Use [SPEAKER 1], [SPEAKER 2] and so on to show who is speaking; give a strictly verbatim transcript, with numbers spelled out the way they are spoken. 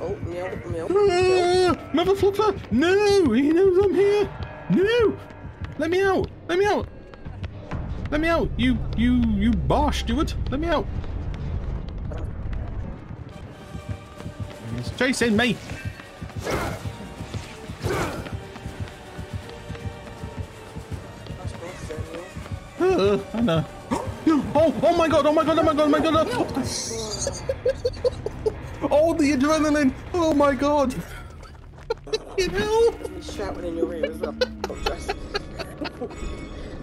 [SPEAKER 1] Oh, meow, meow.
[SPEAKER 2] Ah, Mother fluffer! No! He knows I'm here! No! Let me out! Let me out! Let me out! You, you, you bar steward! Let me out! He's chasing me! Uh, I know. Oh, oh my god, oh my god, oh my god, oh my god! Oh, the adrenaline! Oh my god! You know?
[SPEAKER 1] He's shouting in your ear as well.